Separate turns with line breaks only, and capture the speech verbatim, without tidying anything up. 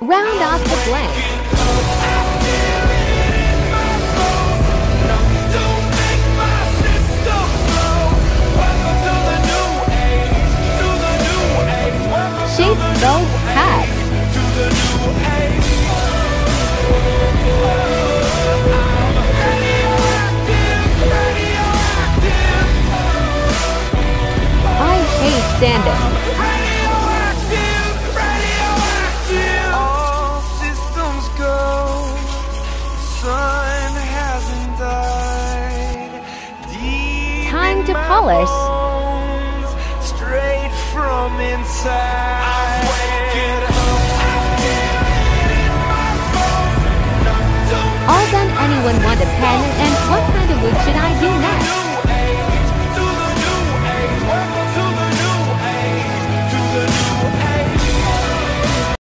Round off the blank. Shape those hats. I hate standing.
All systems go. Sun hasn't died. Deep
Time
in
to
my
polish.
bones, straight from inside.